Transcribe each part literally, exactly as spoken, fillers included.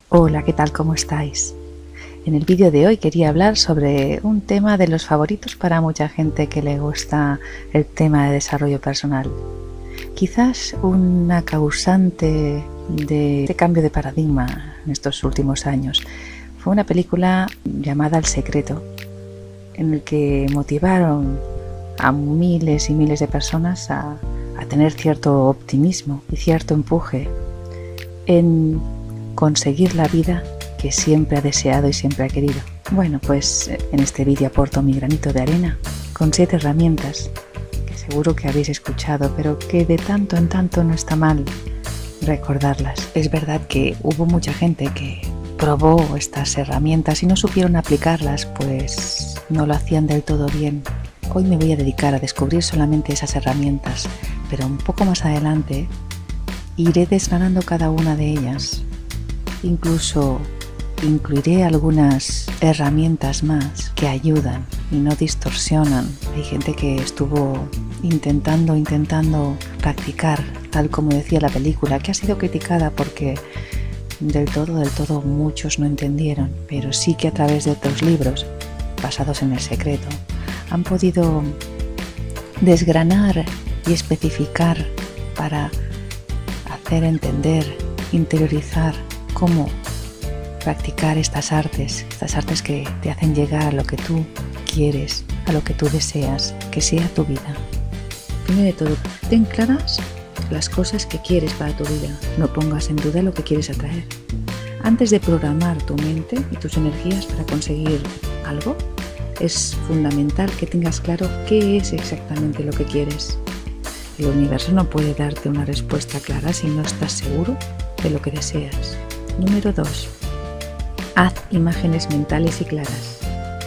Hola, ¿qué tal? ¿Cómo estáis? En el vídeo de hoy quería hablar sobre un tema de los favoritos para mucha gente que le gusta el tema de desarrollo personal. Quizás una causante de este cambio de paradigma en estos últimos años fue una película llamada El Secreto, en el que motivaron a miles y miles de personas a, a tener cierto optimismo y cierto empuje en conseguir la vida que siempre ha deseado y siempre ha querido. Bueno, pues en este vídeo aporto mi granito de arena con siete herramientas que seguro que habéis escuchado, pero que de tanto en tanto no está mal recordarlas. Es verdad que hubo mucha gente que probó estas herramientas y no supieron aplicarlas, pues no lo hacían del todo bien. Hoy me voy a dedicar a descubrir solamente esas herramientas, pero un poco más adelante iré desgranando cada una de ellas. Incluso incluiré algunas herramientas más que ayudan y no distorsionan. Hay gente que estuvo intentando, intentando practicar, tal como decía la película, que ha sido criticada porque del todo, del todo muchos no entendieron, pero sí que a través de otros libros basados en El Secreto han podido desgranar y especificar para hacer entender, interiorizar cómo practicar estas artes, estas artes que te hacen llegar a lo que tú quieres, a lo que tú deseas, que sea tu vida. Primero de todo, ten claras las cosas que quieres para tu vida. No pongas en duda lo que quieres atraer. Antes de programar tu mente y tus energías para conseguir algo, es fundamental que tengas claro qué es exactamente lo que quieres. El universo no puede darte una respuesta clara si no estás seguro de lo que deseas. Número dos. Haz imágenes mentales y claras.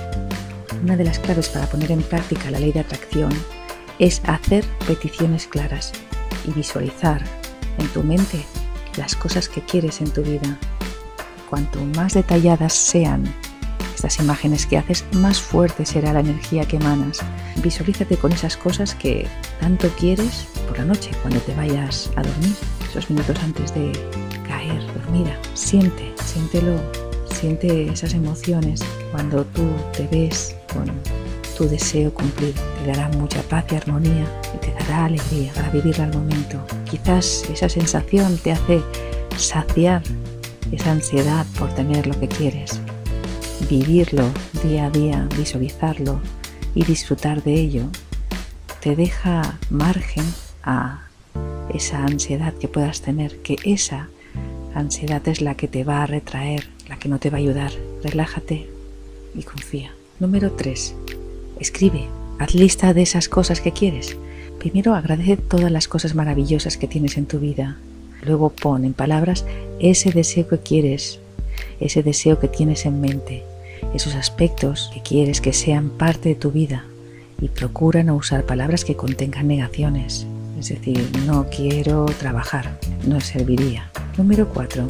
Una de las claves para poner en práctica la ley de atracción es hacer peticiones claras y visualizar en tu mente las cosas que quieres en tu vida. Cuanto más detalladas sean estas imágenes que haces, más fuerte será la energía que emanas. Visualízate con esas cosas que tanto quieres por la noche, cuando te vayas a dormir, esos minutos antes de caer dormida. Siente, siéntelo, siente esas emociones. Cuando tú te ves con tu deseo cumplido, te dará mucha paz y armonía y te dará alegría para vivir al momento. Quizás esa sensación te hace saciar esa ansiedad por tener lo que quieres. Vivirlo día a día, visualizarlo y disfrutar de ello te deja margen a esa ansiedad que puedas tener, que esa ansiedad es la que te va a retraer, la que no te va a ayudar. Relájate y confía. Número tres. Escribe, haz lista de esas cosas que quieres. Primero agradece todas las cosas maravillosas que tienes en tu vida. Luego pon en palabras ese deseo que quieres, ese deseo que tienes en mente, esos aspectos que quieres que sean parte de tu vida, y procura no usar palabras que contengan negaciones. Es decir, no quiero trabajar, no serviría. Número cuatro.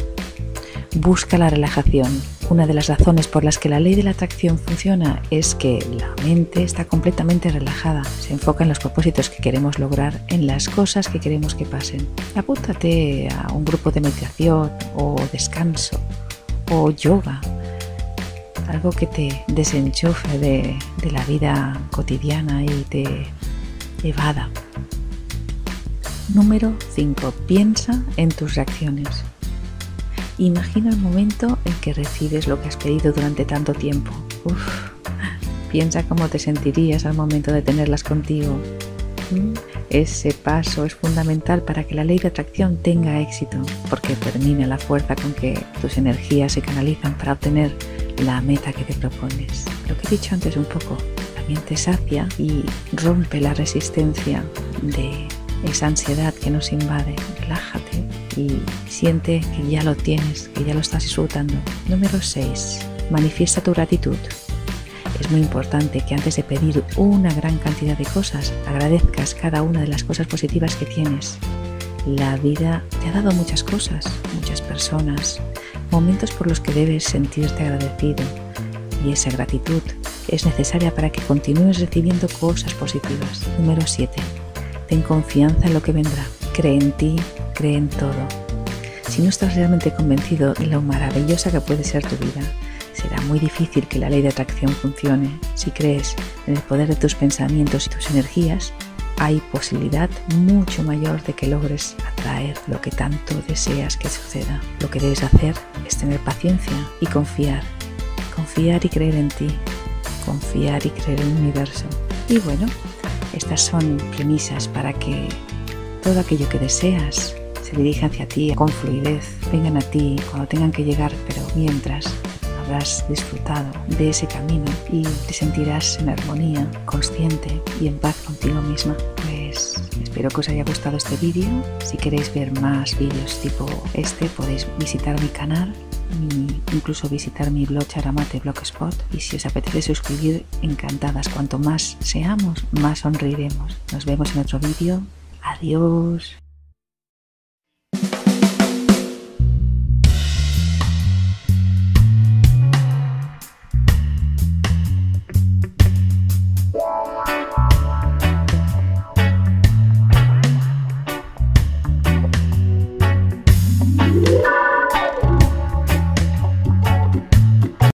Busca la relajación. Una de las razones por las que la ley de la atracción funciona es que la mente está completamente relajada. Se enfoca en los propósitos que queremos lograr, en las cosas que queremos que pasen. Apúntate a un grupo de meditación o descanso o yoga. Algo que te desenchufe de, de la vida cotidiana y te evada. Número cinco. Piensa en tus reacciones. Imagina el momento en que recibes lo que has pedido durante tanto tiempo. Uf, piensa cómo te sentirías al momento de tenerlas contigo. Ese paso es fundamental para que la ley de atracción tenga éxito, porque termina la fuerza con que tus energías se canalizan para obtener la meta que te propones. Lo que he dicho antes un poco, también te sacia y rompe la resistencia de esa ansiedad que nos invade. Relájate y siente que ya lo tienes, que ya lo estás disfrutando. Número seis. Manifiesta tu gratitud. Es muy importante que antes de pedir una gran cantidad de cosas, agradezcas cada una de las cosas positivas que tienes. La vida te ha dado muchas cosas, muchas personas, momentos por los que debes sentirte agradecido, y esa gratitud es necesaria para que continúes recibiendo cosas positivas. Número siete. Ten confianza en lo que vendrá. Cree en ti, cree en todo. Si no estás realmente convencido de lo maravillosa que puede ser tu vida, será muy difícil que la ley de atracción funcione. Si crees en el poder de tus pensamientos y tus energías, hay posibilidad mucho mayor de que logres atraer lo que tanto deseas que suceda. Lo que debes hacer es tener paciencia y confiar. Confiar y creer en ti. Confiar y creer en el universo. Y bueno, estas son premisas para que todo aquello que deseas se dirija hacia ti con fluidez, vengan a ti cuando tengan que llegar, pero mientras habrás disfrutado de ese camino y te sentirás en armonía, consciente y en paz contigo misma. Pues espero que os haya gustado este vídeo. Si queréis ver más vídeos tipo este, podéis visitar mi canal, mi, incluso visitar mi blog Charamate Blogspot, y si os apetece suscribir, encantadas. Cuanto más seamos, más sonreiremos. Nos vemos en otro vídeo. Adiós.